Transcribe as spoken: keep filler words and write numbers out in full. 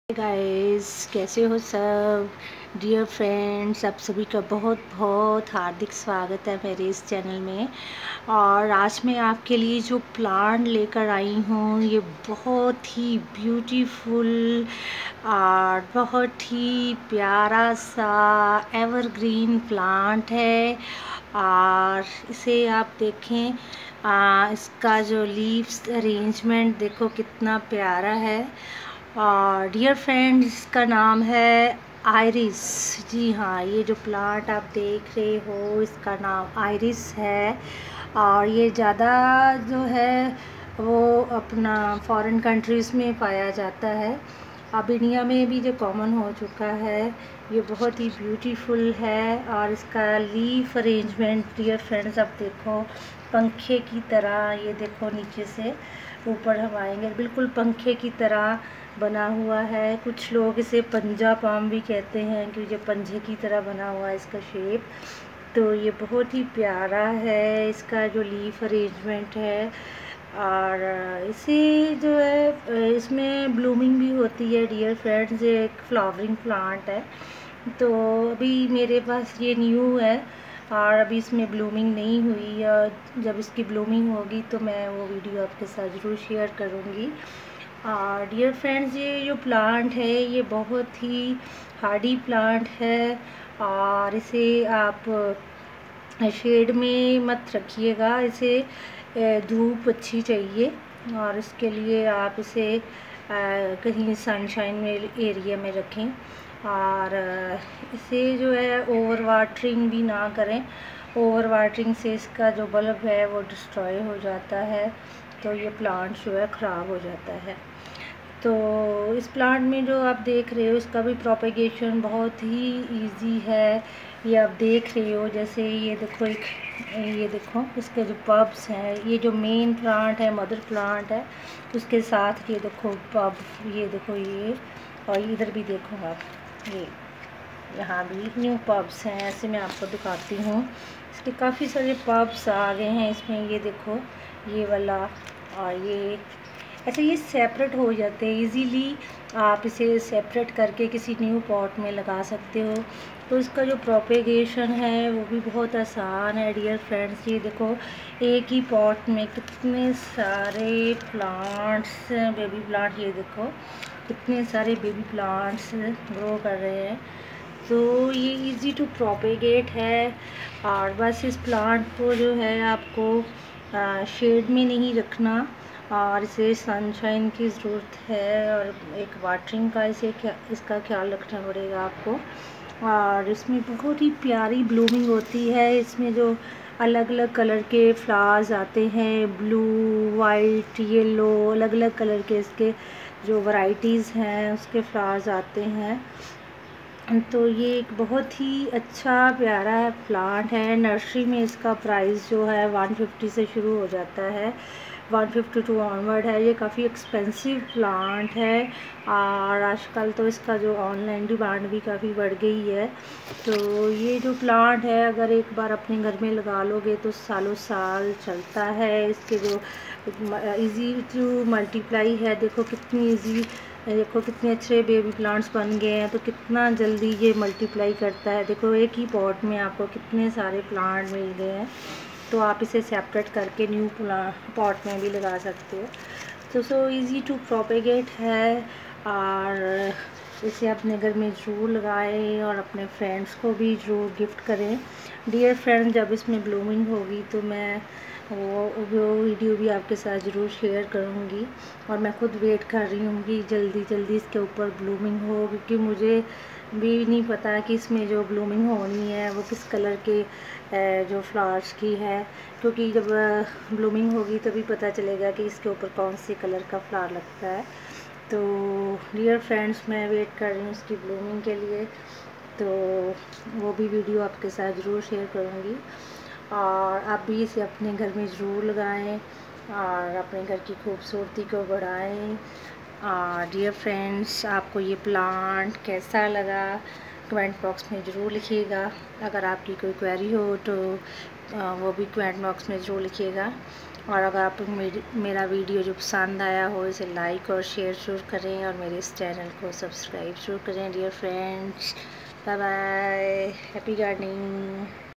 Guys, कैसे हो सब डियर फ्रेंड्स। आप सभी का बहुत बहुत हार्दिक स्वागत है मेरे इस चैनल में। और आज मैं आपके लिए जो प्लांट लेकर आई हूँ ये बहुत ही ब्यूटीफुल और बहुत ही प्यारा सा एवरग्रीन प्लांट है। और इसे आप देखें, आ, इसका जो लीव्स अरेंजमेंट देखो कितना प्यारा है। और डियर फ्रेंड्स, इसका नाम है आइरिस। जी हाँ, ये जो प्लांट आप देख रहे हो इसका नाम आइरिस है। और ये ज़्यादा जो है वो अपना फॉरेन कंट्रीज़ में पाया जाता है। अब इंडिया में भी जो कॉमन हो चुका है। ये बहुत ही ब्यूटीफुल है। और इसका लीफ अरेंजमेंट डियर फ्रेंड्स आप देखो, पंखे की तरह। ये देखो नीचे से ऊपर हम आएंगे, बिल्कुल पंखे की तरह बना हुआ है। कुछ लोग इसे पंजा पाम भी कहते हैं क्योंकि पंजे की तरह बना हुआ है इसका शेप। तो ये बहुत ही प्यारा है इसका जो लीफ अरेंजमेंट है। और इसे जो है इसमें ब्लूमिंग भी होती है डियर फ्रेंड्स। ये एक फ्लावरिंग प्लांट है। तो अभी मेरे पास ये न्यू है और अभी इसमें ब्लूमिंग नहीं हुई। और जब इसकी ब्लूमिंग होगी तो मैं वो वीडियो आपके साथ ज़रूर शेयर करूँगी। डियर फ्रेंड्स, ये जो प्लांट है ये बहुत ही हार्डी प्लांट है। और इसे आप शेड में मत रखिएगा, इसे धूप अच्छी चाहिए। और इसके लिए आप इसे कहीं सनशाइन में एरिया में रखें। और इसे जो है ओवर वाटरिंग भी ना करें। ओवर वाटरिंग से इसका जो बल्ब है वो डिस्ट्रॉय हो जाता है, तो ये प्लांट जो है ख़राब हो जाता है। तो इस प्लांट में जो आप देख रहे हो इसका भी प्रोपेगेशन बहुत ही इजी है। ये आप देख रहे हो, जैसे ये देखो, एक ये देखो इसके जो पब्स हैं, ये जो मेन प्लांट है, मदर प्लांट है, उसके साथ ये देखो पब, ये देखो ये। और इधर भी देखो आप, ये यहाँ भी न्यू पब्स हैं। ऐसे मैं आपको दिखाती हूँ, इसके काफ़ी सारे पब्स आ गए हैं इसमें। ये देखो ये वाला और ये ऐसे ये सेपरेट हो जाते हैं इजीली। आप इसे सेपरेट करके किसी न्यू पॉट में लगा सकते हो। तो इसका जो प्रोपेगेशन है वो भी बहुत आसान है डियर फ्रेंड्स। ये देखो एक ही पॉट में कितने सारे प्लांट्स, बेबी प्लांट, ये देखो कितने सारे बेबी प्लांट्स ग्रो कर रहे हैं। तो ये इजी टू प्रोपेगेट है। और बस इस प्लांट को जो है आपको शेड में नहीं रखना और इसे सनशाइन की ज़रूरत है। और एक वाटरिंग का इसे क्या इसका ख्याल रखना पड़ेगा आपको। और इसमें बहुत ही प्यारी ब्लूमिंग होती है। इसमें जो अलग अलग कलर के फ्लावर्स आते हैं, ब्लू, वाइट, येलो, अलग अलग कलर के इसके जो वैरायटीज़ हैं उसके फ्लावर्स आते हैं। तो ये एक बहुत ही अच्छा प्यारा प्लांट है। नर्सरी में इसका प्राइस जो है वन फिफ्टी से शुरू हो जाता है, वन फिफ्टी टू ऑनवर्ड है। ये काफ़ी एक्सपेंसिव प्लांट है। और आजकल तो इसका जो ऑनलाइन डिमांड भी काफ़ी बढ़ गई है। तो ये जो प्लांट है अगर एक बार अपने घर में लगा लोगे तो सालों साल चलता है। इसके जो इजी टू मल्टीप्लाई है, देखो कितनी इजी, देखो कितने अच्छे बेबी प्लांट्स बन गए हैं। तो कितना जल्दी ये मल्टीप्लाई करता है। देखो एक ही पॉट में आपको कितने सारे प्लांट मिल गए हैं। तो आप इसे सेपरेट करके न्यू पॉट में भी लगा सकते हो। तो सो इजी टू प्रोपेगेट है। और इसे अपने घर में ज़रूर लगाएं और अपने फ्रेंड्स को भी ज़रूर गिफ्ट करें डियर फ्रेंड। जब इसमें ब्लूमिंग होगी तो मैं वो वो वीडियो भी आपके साथ ज़रूर शेयर करूँगी। और मैं खुद वेट कर रही हूँ कि जल्दी जल्दी इसके ऊपर ब्लूमिंग हो, क्योंकि मुझे भी नहीं पता कि इसमें जो ब्लूमिंग होनी है वो किस कलर के जो फ्लावर्स की है। क्योंकि जब ब्लूमिंग होगी तभी पता चलेगा कि इसके ऊपर कौन से कलर का फ्लावर लगता है। तो डियर फ्रेंड्स, मैं वेट कर रही हूँ इसकी ब्लूमिंग के लिए। तो वो भी वीडियो आपके साथ ज़रूर शेयर करूँगी। और आप भी इसे अपने घर में ज़रूर लगाएं और अपने घर की खूबसूरती को बढ़ाएं। डियर फ्रेंड्स, आपको ये प्लांट कैसा लगा कमेंट बॉक्स में ज़रूर लिखिएगा। अगर आपकी कोई क्वेरी हो तो वो भी कमेंट बॉक्स में ज़रूर लिखिएगा। और अगर आप मेरा वीडियो जो पसंद आया हो इसे लाइक और शेयर ज़रूर करें और मेरे इस चैनल को सब्सक्राइब ज़रूर करें dear friends. Bye bye, happy gardening.